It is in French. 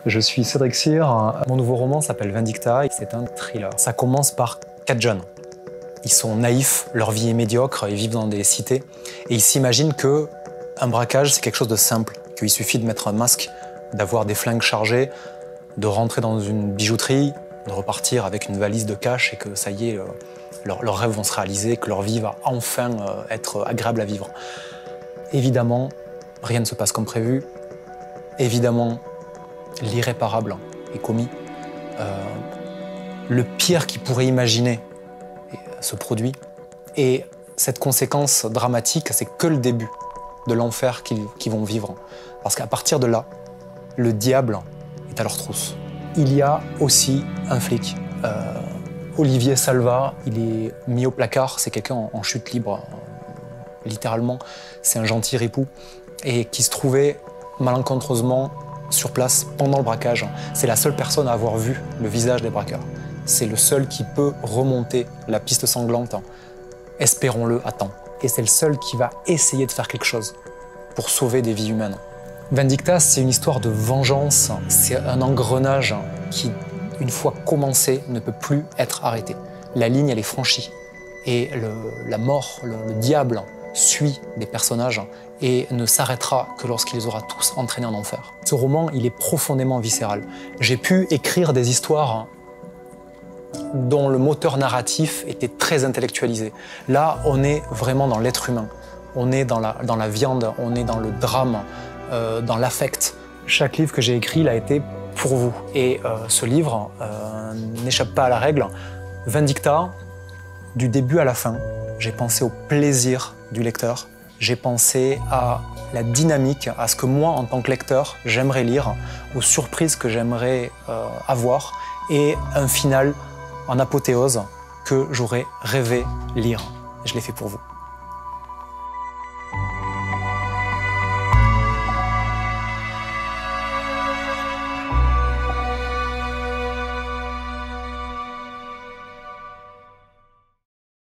Je suis Cédric Cyr. Mon nouveau roman s'appelle Vindicta et c'est un thriller. Ça commence par 4 jeunes. Ils sont naïfs, leur vie est médiocre, ils vivent dans des cités et ils s'imaginent que un braquage c'est quelque chose de simple, qu'il suffit de mettre un masque, d'avoir des flingues chargées, de rentrer dans une bijouterie, de repartir avec une valise de cash et que ça y est, leurs rêves vont se réaliser, que leur vie va enfin être agréable à vivre. Évidemment, rien ne se passe comme prévu. Évidemment, l'irréparable est commis. Le pire qu'ils pourraient imaginer se produit. Et cette conséquence dramatique, c'est que le début de l'enfer qu'ils vont vivre. Parce qu'à partir de là, le diable est à leur trousse. Il y a aussi un flic. Olivier Salva, il est mis au placard, c'est quelqu'un en chute libre, littéralement. C'est un gentil ripou et qui se trouvait malencontreusement sur place pendant le braquage. C'est la seule personne à avoir vu le visage des braqueurs. C'est le seul qui peut remonter la piste sanglante, espérons-le, à temps. Et c'est le seul qui va essayer de faire quelque chose pour sauver des vies humaines. Vindicta, c'est une histoire de vengeance, c'est un engrenage qui, une fois commencé, ne peut plus être arrêté. La ligne, elle est franchie. Et la mort, le diable, suit des personnages et ne s'arrêtera que lorsqu'il les aura tous entraînés en enfer. Ce roman, il est profondément viscéral. J'ai pu écrire des histoires dont le moteur narratif était très intellectualisé. Là, on est vraiment dans l'être humain. On est dans la viande, on est dans le drame, dans l'affect. Chaque livre que j'ai écrit, il a été pour vous. Et ce livre n'échappe pas à la règle. Vindicta, du début à la fin, j'ai pensé au plaisir du lecteur. J'ai pensé à la dynamique, à ce que moi, en tant que lecteur, j'aimerais lire, aux surprises que j'aimerais avoir, et un final en apothéose que j'aurais rêvé lire. Je l'ai fait pour vous.